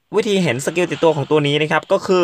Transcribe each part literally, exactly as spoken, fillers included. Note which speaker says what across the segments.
Speaker 1: วิธีเห็นสกิลติดตัวของตัวนี้นะครับก็คือ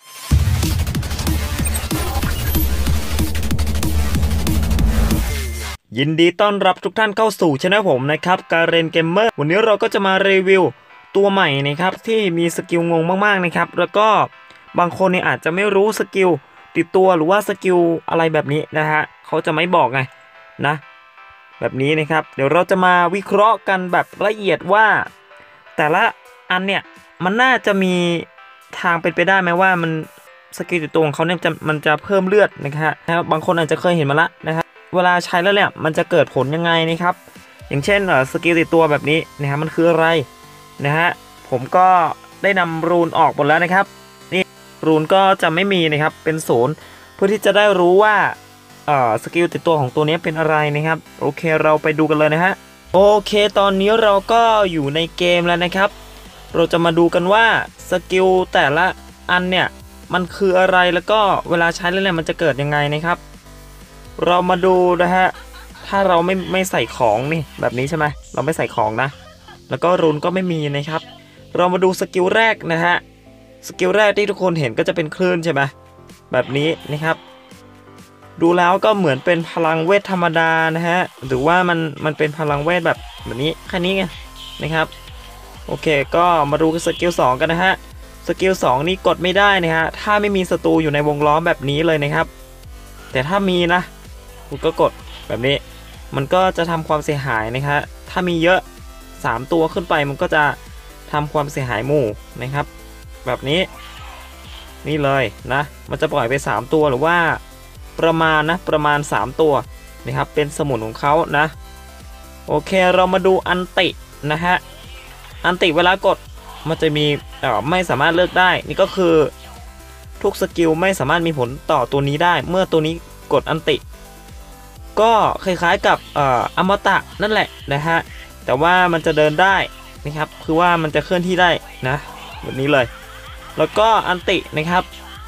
Speaker 1: ยินดีต้อนรับทุกท่านเข้าสู่ช่องผมนะครับการเรนเกมเมอร์วันนี้เราก็จะมารีวิวตัวใหม่นะครับที่มีสกิลงงมากๆนะครับแล้วก็บางคนเนี่ยอาจจะไม่รู้สกิลติดตัวหรือว่าสกิลอะไรแบบนี้นะฮะเขาจะไม่บอกไงนะแบบนี้นะครับเดี๋ยวเราจะมาวิเคราะห์กันแบบละเอียดว่าแต่ละอันเนี่ยมันน่าจะมีทางเป็นไปได้ไหมว่ามันสกิลติดตัวของเขาเนี่ยจะมันจะเพิ่มเลือดนะครับบางคนอาจจะเคยเห็นมาละนะครับเวลาใช้แล้วเนี่ยมันจะเกิดผลยังไงนะครับอย่างเช่นเอ่อสกิลติดตัวแบบนี้นะฮะมันคืออะไรนะฮะผมก็ได้นำรูนออกหมดแล้วนะครับนี่รูนก็จะไม่มีนะครับเป็นศูนย์เพื่อที่จะได้รู้ว่าเอ่อสกิลติดตัวของตัวนี้เป็นอะไรนะครับโอเคเราไปดูกันเลยนะฮะโอเคตอนนี้เราก็อยู่ในเกมแล้วนะครับเราจะมาดูกันว่าสกิลแต่ละอันเนี่ยมันคืออะไรแล้วก็เวลาใช้แล้วเนี่ยมันจะเกิดยังไงนะครับเรามาดูนะฮะถ้าเราไม่ไม่ใส่ของนี่แบบนี้ใช่ไหมเราไม่ใส่ของนะแล้วก็รูนก็ไม่มีนะครับเรามาดูสกิลแรกนะฮะสกิลแรกที่ทุกคนเห็นก็จะเป็นคลื่นใช่ไหมแบบนี้นะครับดูแล้วก็เหมือนเป็นพลังเวทธรรมดานะฮะหรือว่ามันมันเป็นพลังเวทแบบแบบนี้แค่นี้ไงนะครับโอเคก็มาดูสกิลสองกันนะฮะสกิลสองนี่กดไม่ได้นะฮะถ้าไม่มีศัตรูอยู่ในวงล้อมแบบนี้เลยนะครับแต่ถ้ามีนะคุณก็กดแบบนี้มันก็จะทำความเสียหายนะครับถ้ามีเยอะสามตัวขึ้นไปมันก็จะทำความเสียหายหมู่นะครับแบบนี้นี่เลยนะมันจะปล่อยไปสามตัวหรือว่าประมาณนะประมาณสามตัวนะครับเป็นสมุนของเขานะโอเคเรามาดูอันตินะฮะอันติเวลากดมันจะมีเอ่อไม่สามารถเลือกได้นี่ก็คือทุกสกิลไม่สามารถมีผลต่อตัวนี้ได้เมื่อตัวนี้กดอันติก็คล้ายๆกับเอ่ออมตะนั่นแหละนะฮะแต่ว่ามันจะเดินได้นะครับคือว่ามันจะเคลื่อนที่ได้นะแบบนี้เลยแล้วก็อันตินะครับ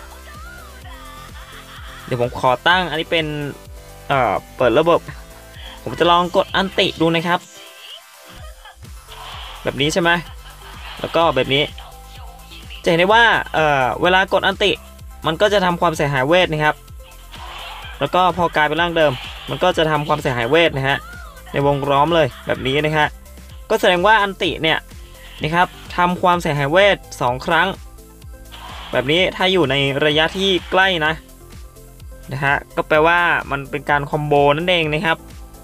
Speaker 1: เดี๋ยวผมขอตั้งอันนี้เป็นเอ่อเปิดระบบผมจะลองกดอันติดูนะครับแบบนี้ใช่ไหมแล้วก็แบบนี้จะเห็นได้ว่าเอ่อเวลากดอันติมันก็จะทำความเสียหายเวทนะครับแล้วก็พอกลายเป็นร่างเดิมมันก็จะทำความเสียหายเวทนะฮะในวงล้อมเลยแบบนี้นะฮะก็แสดงว่าอันติเนี่ยนะครับทำความเสียหายเวทสองครั้งแบบนี้ถ้าอยู่ในระยะที่ใกล้นะนะฮะก็แปลว่ามันเป็นการคอมโบนั่นเองนะครับ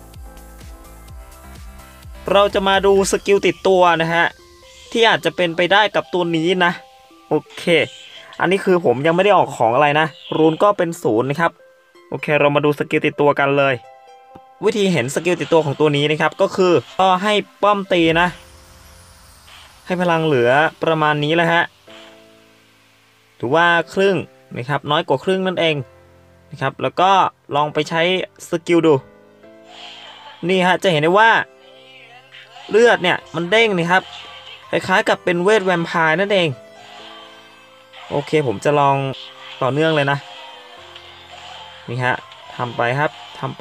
Speaker 1: เราจะมาดูสกิลติดตัวนะฮะที่อาจจะเป็นไปได้กับตัวนี้นะโอเคอันนี้คือผมยังไม่ได้ออกของอะไรนะรูนก็เป็นศูนย์นะครับโอเคเรามาดูสกิลติดตัวกันเลยวิธีเห็นสกิลติดตัวของตัวนี้นะครับก็คือก็ให้ป้อมตีนะให้พลังเหลือประมาณนี้แหละฮะถือว่าครึ่งนะครับน้อยกว่าครึ่งนั่นเองนะครับแล้วก็ลองไปใช้สกิลดูนี่ฮะจะเห็นได้ว่าเลือดเนี่ยมันเด้งนะครับคล้ายๆกับเป็นเวทแวมไพร์นั่นเองโอเคผมจะลองต่อเนื่องเลยนะนี่ฮะทำไปครับทำไป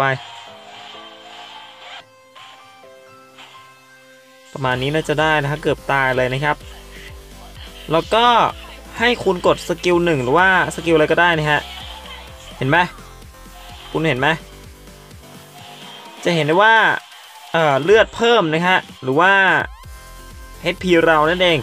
Speaker 1: ประมาณนี้น่าจะได้นะฮะเกือบตายเลยนะครับแล้วก็ให้คุณกดสกิลหนึ่งหรือว่าสกิลอะไรก็ได้นะฮะเห็นไหมคุณเห็นไหมจะเห็นได้ว่าเอ่อเลือดเพิ่มนะฮะหรือว่า เอช พี เรานั่นเอง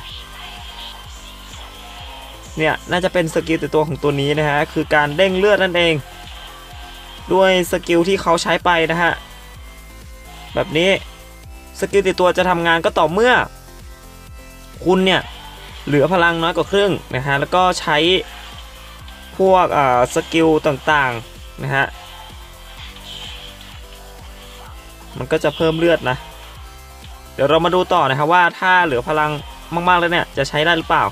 Speaker 1: เนี่ยน่าจะเป็นสกิลติดตัวของตัวนี้นะฮะคือการเด้งเลือดนั่นเองด้วยสกิลที่เขาใช้ไปนะฮะแบบนี้สกิลติดตัวจะทำงานก็ต่อเมื่อคุณเนี่ยเหลือพลังน้อยกว่าครึ่งนะฮะแล้วก็ใช้พวกอ่าสกิลต่างๆนะฮะมันก็จะเพิ่มเลือดนะเดี๋ยวเรามาดูต่อนะครับว่าถ้าเหลือพลังมากๆแล้วเนี่ยจะใช้ได้หรือเปล่า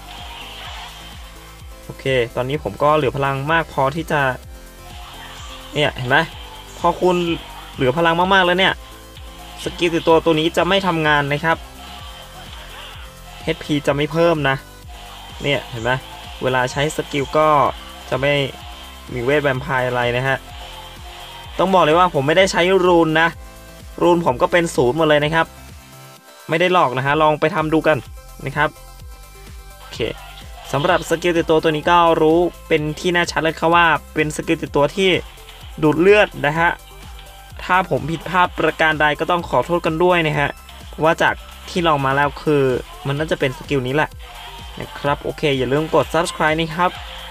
Speaker 1: โอเคตอนนี้ผมก็เหลือพลังมากพอที่จะเนี่ยเห็นไหมพอคุณเหลือพลังมากๆแล้วเนี่ยสกิลติดตัวตัวนี้จะไม่ทำงานนะครับ เอช พี จะไม่เพิ่มนะเนี่ยเห็นไหมเวลาใช้สกิลก็จะไม่มีเวทแวมไพร์อะไรนะฮะต้องบอกเลยว่าผมไม่ได้ใช้รูนนะรูนผมก็เป็นศูนย์หมดเลยนะครับไม่ได้หลอกนะฮะลองไปทำดูกันนะครับเคสำหรับสกิลติดตัวตัวนี้ก็รู้เป็นที่น่าชัดเลยครับว่าเป็นสกิลติดตัวที่ดูดเลือดนะฮะถ้าผมผิดพลาดประการใดก็ต้องขอโทษกันด้วยนะฮะเพราะว่าจากที่ลองมาแล้วคือมันน่าจะเป็นสกิลนี้แหละนะครับโอเคอย่าลืมกด ซับสไครบ์ นะครับ